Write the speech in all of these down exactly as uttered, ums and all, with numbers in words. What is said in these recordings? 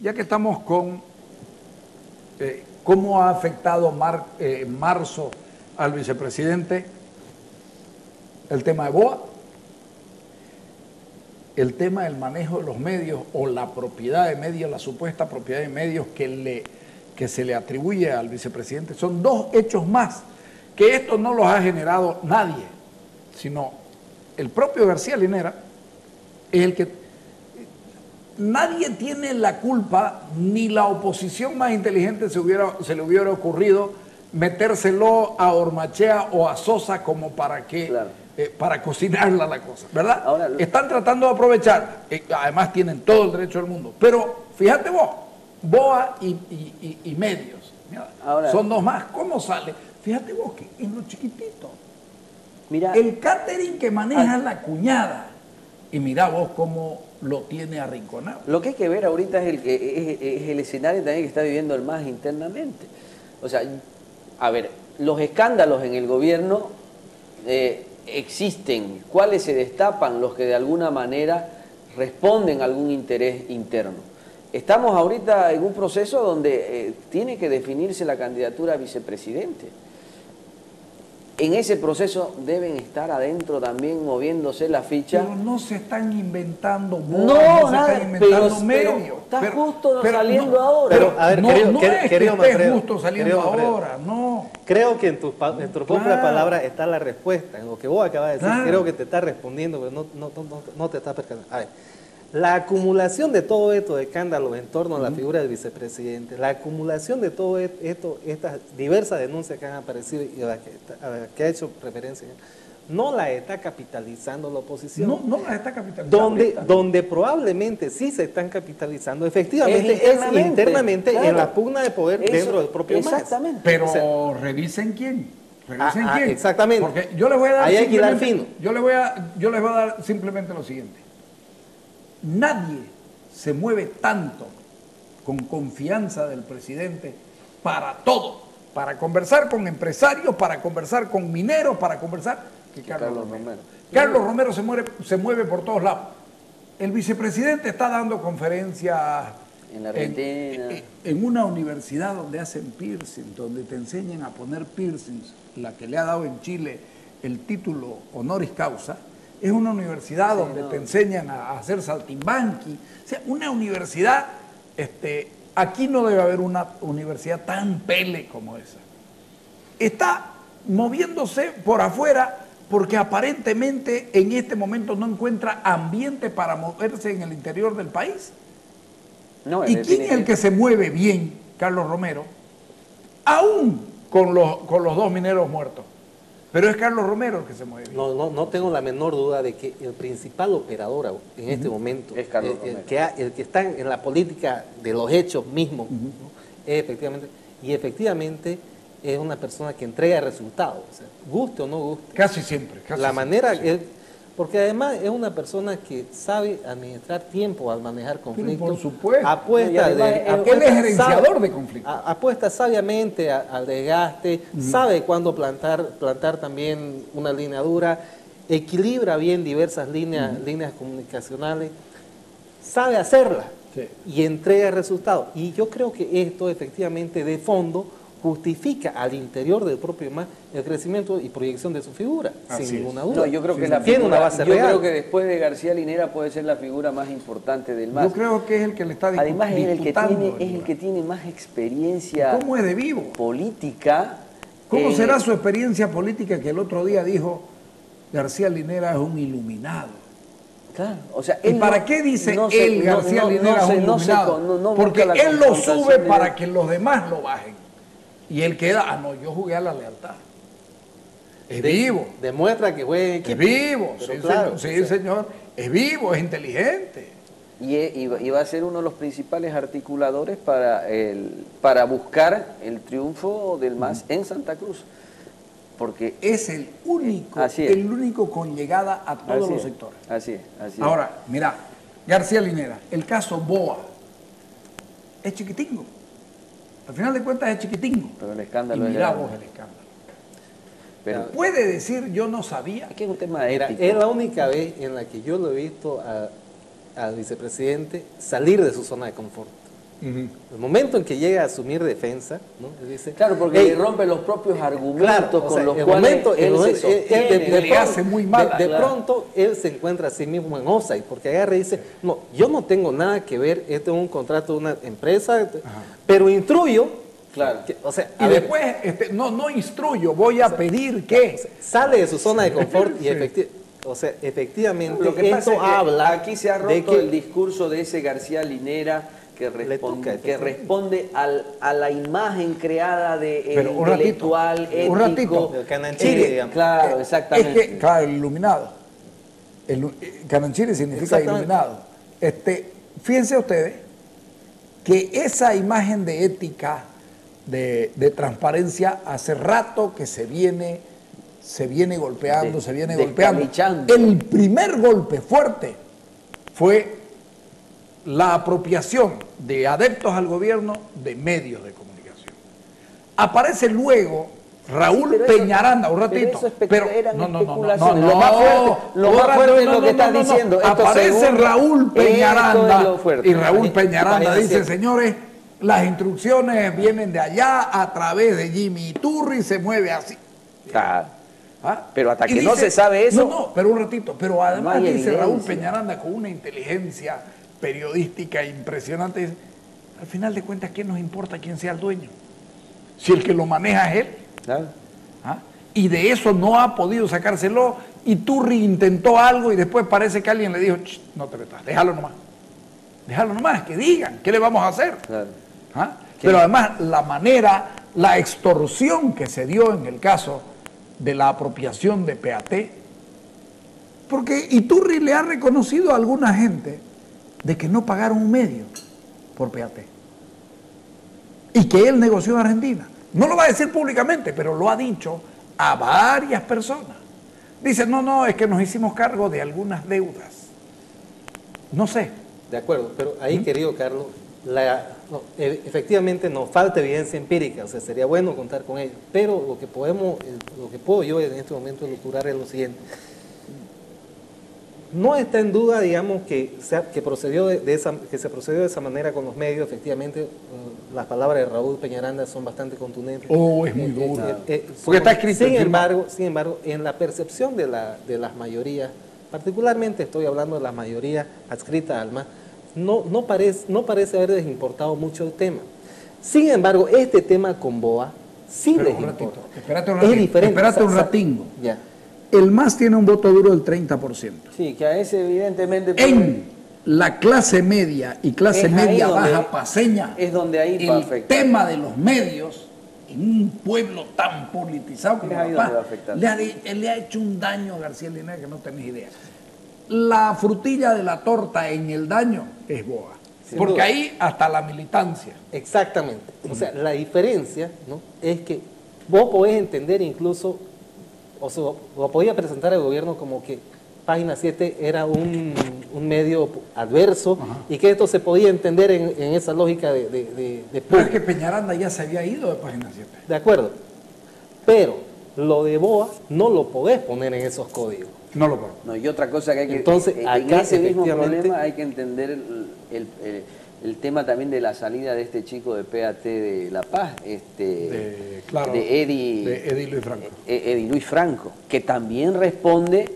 ya que estamos con eh, cómo ha afectado mar, eh, marzo al vicepresidente, el tema de BOA, el tema del manejo de los medios o la propiedad de medios, la supuesta propiedad de medios que, le, que se le atribuye al vicepresidente, son dos hechos más, que esto no los ha generado nadie, sino el propio García Linera es el que... Nadie tiene la culpa, ni la oposición más inteligente se, hubiera, se le hubiera ocurrido metérselo a Ormachea o a Sosa como para que... Claro. Eh, para cocinarla la cosa, ¿verdad? Ahora, están tratando de aprovechar, eh, además tienen todo el derecho del mundo, pero fíjate vos, BOA y, y, y, y medios, mira, ahora, son dos más, ¿cómo sale? Fíjate vos que en lo chiquitito, mira, el catering que maneja al, la cuñada, y mira vos cómo lo tiene arrinconado. Lo que hay que ver ahorita es el, es, es el escenario también que está viviendo el M A S internamente. O sea, a ver, los escándalos en el gobierno... Eh, existen, cuáles se destapan, los que de alguna manera responden a algún interés interno. Estamos ahorita en un proceso donde eh, tiene que definirse la candidatura a vicepresidente. En ese proceso deben estar adentro también moviéndose la ficha. Pero no se están inventando bodas, no, no nada, se están inventando pero, medios. Pero está pero, justo pero, saliendo no, ahora. Pero, a ver, no, querido, no querido, es querido, que esté Manfredo, justo saliendo querido, ahora, no. Creo que en tus en tu propias claro. palabras está la respuesta. En lo que vos acabas de decir, claro. creo que te está respondiendo, pero no, no, no, no te está percatando. A ver, la acumulación de todo esto de escándalos en torno a la figura del vicepresidente, la acumulación de todo esto, estas diversas denuncias que han aparecido y a las que, a las que ha hecho referencia, no la está capitalizando la oposición. No, no la está capitalizando. Donde, donde probablemente sí se están capitalizando, efectivamente, es internamente, es internamente claro. en la pugna de poder Eso, dentro del propio M A S. Exactamente. Pero o sea, revisen quién. Revisen ah, quién. Ah, exactamente. Porque yo les voy a dar. Ahí hay que dar fino. Yo les voy a, yo les voy a dar simplemente lo siguiente. Nadie se mueve tanto con confianza del presidente para todo. Para conversar con empresarios, para conversar con mineros, para conversar. Que Carlos, Carlos Romero. Romero. Carlos Romero se mueve, se mueve por todos lados. El vicepresidente está dando conferencias en la Argentina, en, en una universidad donde hacen piercing, donde te enseñan a poner piercings, la que le ha dado en Chile el título honoris causa. Es una universidad sí, donde no. te enseñan a hacer saltimbanqui. O sea, una universidad, este, aquí no debe haber una universidad tan pele como esa. Está moviéndose por afuera porque aparentemente en este momento no encuentra ambiente para moverse en el interior del país. No, ¿Y quién es el que se mueve bien? Carlos Romero, aún con los, con los dos mineros muertos. Pero es Carlos Romero el que se mueve bien. No, no, no tengo la menor duda de que el principal operador en este uh-huh. momento, es Carlos el, Romero. El que, ha, el que está en la política de los hechos mismos, uh-huh. ¿no? es efectivamente, y efectivamente es una persona que entrega resultados, o sea, guste o no guste. Casi siempre. Casi la siempre, manera, sí. él, porque además es una persona que sabe administrar tiempo al manejar conflictos. Pero por supuesto. Apuesta no, de, él apuesta, es gerenciador sabe, de conflictos. Apuesta sabiamente a, al desgaste, uh-huh. sabe cuándo plantar, plantar también una línea dura, equilibra bien diversas líneas, uh-huh. líneas comunicacionales, sabe hacerla sí. y entrega resultados. Y yo creo que esto efectivamente de fondo justifica al interior del propio M A S el crecimiento y proyección de su figura, Así sin ninguna duda. No, yo creo que, la figura, una base yo real. creo que después de García Linera puede ser la figura más importante del M A S. Yo creo que es el que le está disputando. Además es el que tiene, es el que tiene más experiencia ¿Cómo es de vivo? política. ¿Cómo eh, será su experiencia política que el otro día dijo García Linera es un iluminado? Claro, o sea, ¿Y para no, qué dice no se, él García no, no, Linera es un iluminado? No no, Porque él lo sube para de... que los demás lo bajen. Y él queda, ah, no, yo jugué a la lealtad. Es de, vivo. Demuestra que juega en equipo. Es vivo, sí, claro, señor, sí, o sea, señor. Es vivo, es inteligente. Y, y va a ser uno de los principales articuladores para, el, para buscar el triunfo del M A S uh-huh. en Santa Cruz. Porque es el único, es. el único con llegada a todos así los es, sectores. Así es, así Ahora, es. mira, García Linera, el caso BOA es chiquitingo. Al final de cuentas es chiquitingo. Pero el escándalo y mira vos el escándalo. Pero puede decir yo no sabía. Es que es un tema de ética. Es la única vez en la que yo lo he visto a, al vicepresidente salir de su zona de confort. Uh-huh. El momento en que llega a asumir defensa, ¿no? Él dice, claro, porque hey, le rompe los propios argumentos claro, con sea, los el cuales momento, él el momento, se sostiene. él de, de le pronto, hace muy mal. De, de Claro. pronto, él se encuentra a sí mismo en offside, porque agarra y dice, no, yo no tengo nada que ver, este es un contrato de una empresa, Ajá. pero instruyo. Claro. Que, o sea, y ver, después, este, no, no instruyo, voy a o sea, pedir que... O sea, sale de su zona de confort y efectivamente... O sea, efectivamente, lo que esto pasa es que habla aquí se ha roto de que el discurso de ese García Linera que responde, toca, que responde al, a la imagen creada de Pero un intelectual, ratito, ético. Un ratito. El Cananchiri, es que, digamos. Claro, exactamente. Es que, claro, el iluminado. El, Cananchiri significa iluminado. Este, fíjense ustedes que esa imagen de ética, de, de transparencia, hace rato que se viene... se viene golpeando, de, se viene golpeando. Calichando. El primer golpe fuerte fue la apropiación de adeptos al gobierno de medios de comunicación. Aparece luego Raúl sí, Peñaranda, eso, un ratito, pero, pero no, no, no, no, no, lo más fuerte, lo más fuerte es lo que estás diciendo. Esto aparece segundo, Raúl Peñaranda es y Raúl Peñaranda Vaya, dice, señores, las instrucciones vienen de allá a través de Jimmy Iturri, se mueve así. Claro. ¿Ah? Pero hasta que dice, no se sabe eso... No, no, pero un ratito. Pero además no dice evidencia. Raúl Peñaranda con una inteligencia periodística impresionante. Dice, al final de cuentas, ¿quién nos importa quién sea el dueño? Si el que lo maneja es él. Claro. ¿Ah? Y de eso no ha podido sacárselo. Y Turri intentó algo y después parece que alguien le dijo, no te metas, déjalo nomás. Déjalo nomás, que digan, ¿qué le vamos a hacer? Claro. ¿Ah? Pero además, la manera, la extorsión que se dio en el caso de la apropiación de P A T, porque Iturri le ha reconocido a alguna gente de que no pagaron un medio por P A T y que él negoció en Argentina. No lo va a decir públicamente, pero lo ha dicho a varias personas. Dice, no, no, es que nos hicimos cargo de algunas deudas. No sé. De acuerdo, pero ahí, ¿Mm? querido Carlos, la, no, efectivamente nos falta evidencia empírica, o sea, sería bueno contar con ello, pero lo que podemos, lo que puedo yo en este momento elucubrar es lo siguiente. No está en duda, digamos, que se, que procedió de, de esa, que se procedió de esa manera con los medios. Efectivamente, uh, las palabras de Raúl Peñaranda son bastante contundentes. Oh, es muy duro. Eh, eh, eh, Porque está escrito. Sin embargo, sin embargo, en la percepción de, la, de las mayorías, particularmente estoy hablando de la mayoría adscrita al M A S, no, no, parece, no parece haberles importado mucho el tema. Sin embargo, este tema con BOA sí les importa. Espérate un ratito. Es diferente. Espérate un ratingo. Ya. El M A S tiene un voto duro del treinta por ciento. Sí, que a ese evidentemente... En la clase media y clase media baja paseña, es donde ahí va a afectar. El tema de los medios, en un pueblo tan politizado como La Paz, le ha, le ha hecho un daño a García Linera que no tenés idea. La frutilla de la torta en el daño es BOA. Sin porque duda. Ahí hasta la militancia. Exactamente. O sea, la diferencia, ¿no?, es que vos podés entender incluso, o sea, lo podía presentar al gobierno como que Página siete era un, un medio adverso. Ajá. Y que esto se podía entender en, en esa lógica de, de, de, de Pero es que Peñaranda ya se había ido de Página siete. De acuerdo. Pero lo de BOA no lo podés poner en esos códigos. No lo puedo. No, y otra cosa que hay que... Entonces, en, acá, en ese mismo problema hay que entender el, el, el, el tema también de la salida de este chico de P A T de La Paz, este, de, claro, de, Eddie, de Eddie Luis Franco. Eddie Luis Franco, que también responde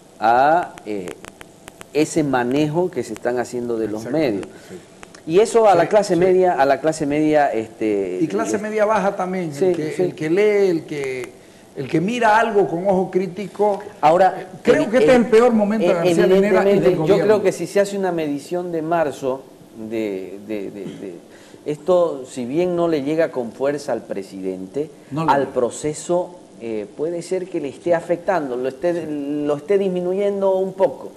a eh, ese manejo que se están haciendo de los medios. Sí. Y eso a sí, la clase sí. media, a la clase media... Este, y clase es, media baja también, sí, el, que, sí. el que lee, el que... El que mira algo con ojo crítico, ahora creo que este es el peor momento de García Linera y del yo creo que si se hace una medición de marzo, de, de, de, de esto, si bien no le llega con fuerza al presidente, no al proceso eh, puede ser que le esté afectando, lo esté, lo esté disminuyendo un poco.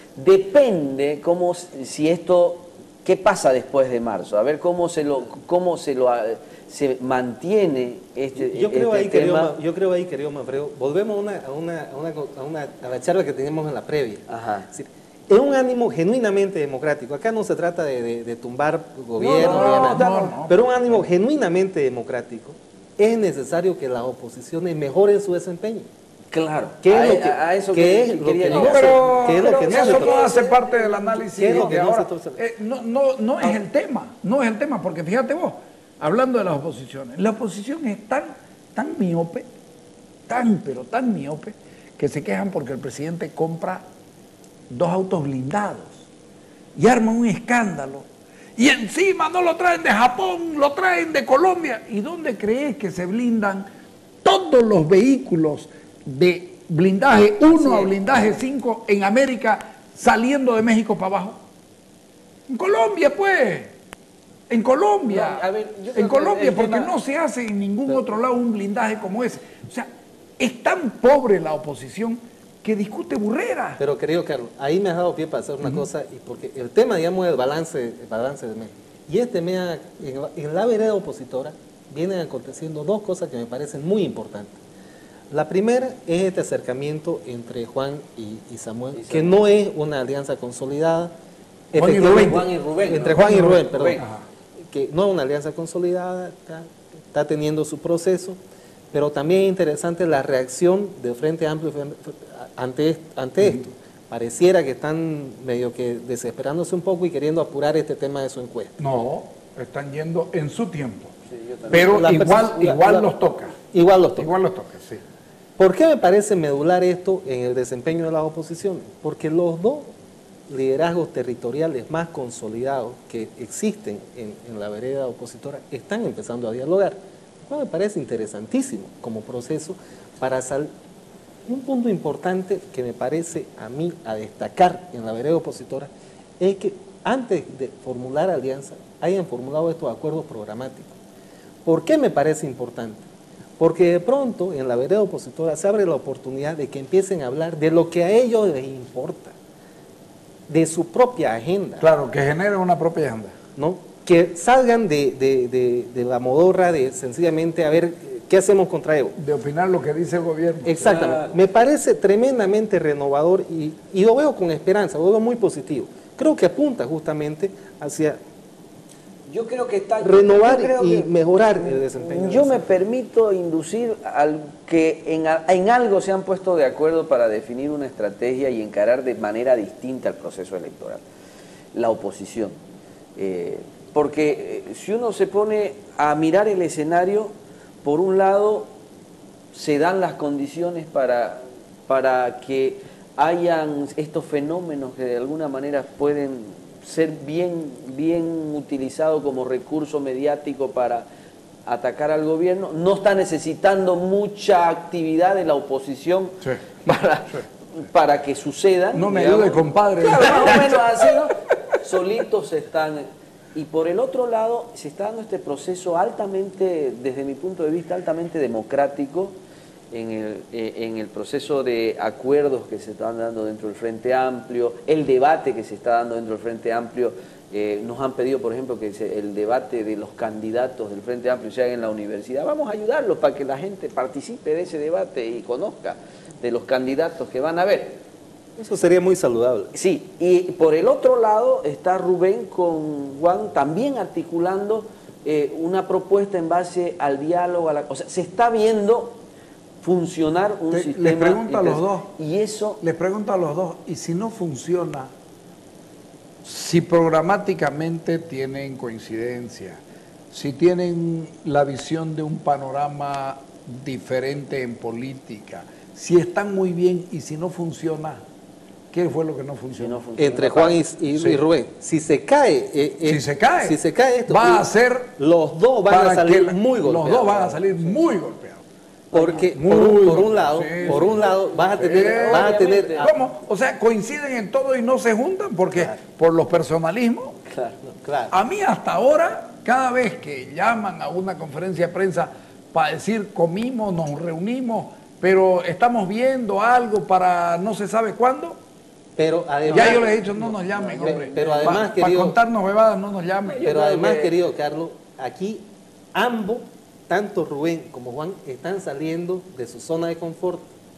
Depende cómo, si esto, qué pasa después de marzo, a ver cómo se lo, cómo se lo se mantiene este, yo creo este ahí, tema. Querido, yo creo ahí, querido Manfredo, volvemos a una, a, una, a, una, a, una, a la charla que teníamos en la previa. Ajá. Es decir, es un ánimo genuinamente democrático. Acá no se trata de, de, de tumbar gobierno, no, no, no, no, no, no, pero un ánimo genuinamente democrático. Es necesario que las oposiciones mejoren su desempeño. Claro, ¿Qué a, es lo que, a, a eso qué que, es lo quería que No, llegar. pero, ¿Qué es lo pero que no se eso no toca? hace parte del análisis ¿Qué es lo de que no se ahora. toca? Eh, no, no, no es el tema, no es el tema, porque fíjate vos, hablando de las oposiciones, la oposición es tan, tan miope, tan, pero tan miope, que se quejan porque el presidente compra dos autos blindados y arma un escándalo. Y encima no lo traen de Japón, lo traen de Colombia. ¿Y dónde crees que se blindan todos los vehículos de blindaje uno a blindaje cinco en América saliendo de México para abajo? En Colombia, pues. En Colombia. No, a ver, yo creo en que Colombia, el porque tema- no se hace en ningún otro lado un blindaje como ese. O sea, es tan pobre la oposición que discute burrera. Pero querido Carlos, ahí me has dado pie para hacer una uh-huh. cosa, y porque el tema, digamos, es el balance, el balance de México. Y este mes, en, en la vereda opositora, vienen aconteciendo dos cosas que me parecen muy importantes. La primera es este acercamiento entre Juan y, y, Samuel, y Samuel, que no es una alianza consolidada. Juan y Rubén. Juan y Rubén. Entre ¿no? Juan y Rubén, perdón. Rubén. Que no es una alianza consolidada, está, está teniendo su proceso, pero también es interesante la reacción del Frente Amplio ante, ante esto. Pareciera que están medio que desesperándose un poco y queriendo apurar este tema de su encuesta. No, están yendo en su tiempo. Sí, pero la igual, la, igual la, los toca. Igual los toca. Igual los toca, sí. ¿Por qué me parece medular esto en el desempeño de las oposiciones? Porque los dos liderazgos territoriales más consolidados que existen en, en la vereda opositora están empezando a dialogar. Bueno, me parece interesantísimo como proceso para salir. Un punto importante que me parece a mí a destacar en la vereda opositora es que antes de formular alianza hayan formulado estos acuerdos programáticos. ¿Por qué me parece importante? Porque de pronto en la vereda opositora se abre la oportunidad de que empiecen a hablar de lo que a ellos les importa, de su propia agenda. Claro, que genere una propia agenda. ¿No? Que salgan de, de, de, de la modorra de sencillamente a ver qué hacemos contra Evo. De opinar lo que dice el gobierno. Exactamente. Me parece tremendamente renovador y, y lo veo con esperanza, lo veo muy positivo. Creo que apunta justamente hacia yo creo que está, renovar creo y que, mejorar el desempeño. Yo me permito inducir al que en, en algo se han puesto de acuerdo para definir una estrategia y encarar de manera distinta el proceso electoral. La oposición. Eh, porque eh, si uno se pone a mirar el escenario, por un lado se dan las condiciones para, para que hayan estos fenómenos que de alguna manera pueden ser bien, bien utilizados como recurso mediático para atacar al gobierno. No está necesitando mucha actividad de la oposición sí, para, sí. para que suceda. No me ayude, compadre. Claro, más o menos así, ¿no? Solitos están. Y por el otro lado, se está dando este proceso altamente, desde mi punto de vista, altamente democrático en el, eh, en el proceso de acuerdos que se están dando dentro del Frente Amplio, el debate que se está dando dentro del Frente Amplio. Eh, nos han pedido, por ejemplo, que se, el debate de los candidatos del Frente Amplio se haga en la universidad. Vamos a ayudarlos para que la gente participe de ese debate y conozca de los candidatos que van a ver. Eso sería muy saludable. Sí, y por el otro lado está Rubén con Juan también articulando eh, una propuesta en base al diálogo, a la, o sea, se está viendo funcionar un Te, sistema. Les pregunto a los dos. Y eso. Les pregunto a los dos, y si no funciona, si programáticamente tienen coincidencia, si tienen la visión de un panorama diferente en política, si están muy bien y si no funciona, ¿qué fue lo que no funcionó? Si no funciona, entre Juan y, y, sí. y Rubén. Si se cae, eh, eh, si se cae, si se cae esto, va a ser los dos van a salir muy golpeados. Los dos van a salir sí. muy golpeados. Porque muy por, un, muy por un lado, sí, por un lado vas a tener, sí, vas a tener. ¿Cómo? O sea, coinciden en todo y no se juntan porque claro. por los personalismos. Claro, claro. A mí hasta ahora, cada vez que llaman a una conferencia de prensa para decir comimos, nos reunimos, pero estamos viendo algo para no se sabe cuándo. Pero además, ya yo les he dicho, no nos llamen, pero, hombre. Pero además, para pa contarnos bebadas, no nos llamen. Pero además, que... querido Carlos, aquí ambos, tanto Rubén como Juan, están saliendo de su zona de confort.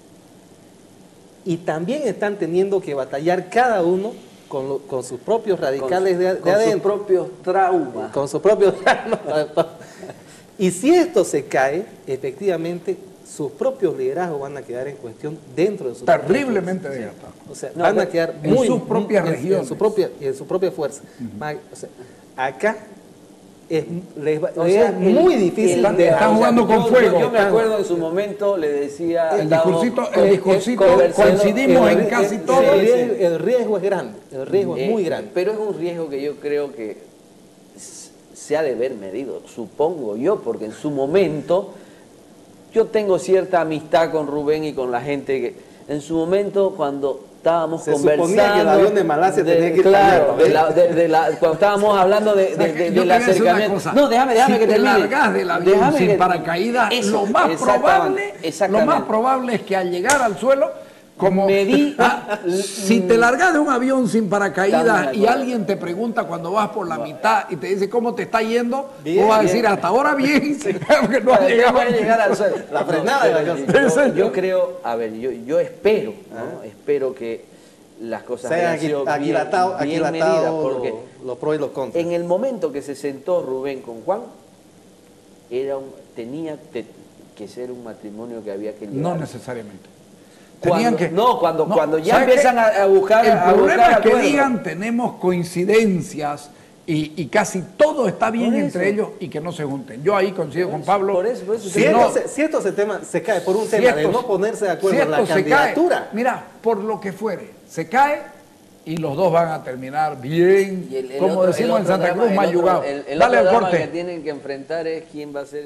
Y también están teniendo que batallar cada uno con, lo, con sus propios radicales con, de, de con adentro. Con sus propios traumas. Con sus propios traumas. Y si esto se cae, efectivamente sus propios liderazgos van a quedar en cuestión dentro de su Terriblemente desgastados. O sea, No, van a pero quedar en muy sus propias en- regiones. En su propia, en su propia fuerza. Ma- O sea, acá es, les va- O les sea, es el- muy difícil están- de- están o sea, jugando con yo- fuego. Yo, yo me acuerdo en su momento, le decía... El estábamos, discursito, el eh, discursito conversando- coincidimos en el- casi el- todo. El, riesgo, el riesgo es grande, el riesgo es Eh, muy grande. Pero es un riesgo que yo creo que s- se ha de ver medido, supongo yo, porque en su momento yo tengo cierta amistad con Rubén y con la gente que en su momento cuando estábamos Se conversando... suponía que el avión de Malasia tenía que ir Claro, también, de la- de- de la- cuando estábamos hablando de, de- O sea, de- yo del te voy a decir una acercamiento... cosa. No, déjame, déjame si que te termine. largas del avión Déjame sin que- paracaídas, Eso, lo más exactamente, probable, lo exactamente. más probable es que al llegar al suelo, como Me di- Ah, si te largas de un avión sin paracaídas Estamos de y acuerdo. alguien te pregunta cuando vas por la mitad y te dice cómo te está yendo, Bien, tú vas a bien. decir hasta ahora bien, porque no has Para llegado. después llegar al suelo. La No, frenada pero de la cosa. yo- Sí, señor. Yo creo, a ver, yo, yo espero, ¿no? Espero que las cosas Se hayan hayan sido bien, aquilatado, bien medidas, aquilatado porque lo- los pros y los contras. en el momento que se sentó Rubén con Juan, era un, tenía te- que ser un matrimonio que había que llevar. No necesariamente. Cuando- Tenían que, no, cuando- cuando ya ¿sabes empiezan qué? a- a buscar- El a problema buscar es que acuerdos. digan tenemos coincidencias y, y casi todo está bien Por entre eso. ellos y que no se junten. Yo ahí coincido con Pablo. por eso, por eso. Si Si, no- esto, se, si esto se, tema, se cae por un si tema de esto- no ponerse de acuerdo si en la esto se candidatura, cae, mira, por lo que fuere, se cae y los dos van a terminar bien, Y el- el como otro- el decimos en otro Santa drama- Cruz, el más otro- yugados. el- el Dale otro al drama corte. que tienen que enfrentar es quién va a ser